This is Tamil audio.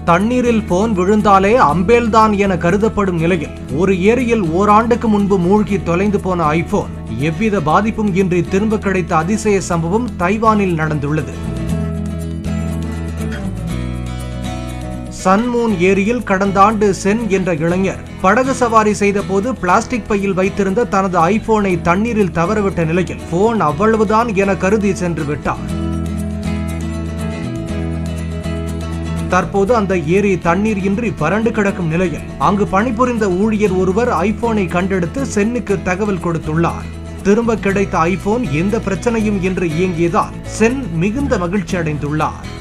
தண்ணீரில் போன் விழுந்தாலே அம்பேல்தான் என கருதப்படும் நிலையில் ஒரு ஏரியில் ஓராண்டுக்கு முன்பு மூழ்கி தொலைந்து போன ஐபோன் எவ்வித பாதிப்பும் இன்றி திரும்ப கிடைத்த அதிசய சம்பவம் தைவானில் நடந்துள்ளது. சன்மூன் ஏரியில் கடந்த ஆண்டு சென் என்ற இளைஞர் படகு சவாரி செய்த போது பிளாஸ்டிக் பையில் வைத்திருந்த தனது ஐபோனை தண்ணீரில் தவறவிட்ட நிலையில் போன் அவ்வளவுதான் என கருதி சென்று விட்டார். தற்போது அந்த ஏரி தண்ணீர் இன்றி வறண்டு கிடக்கும் நிலையில் அங்கு பணிபுரிந்த ஊழியர் ஒருவர் ஐபோனை கண்டெடுத்து சென்னுக்கு தகவல் கொடுத்துள்ளார். திரும்ப கிடைத்த ஐபோன் எந்த பிரச்சனையும் இன்றி இயங்கியதால் சென் மிகுந்த மகிழ்ச்சி அடைந்துள்ளார்.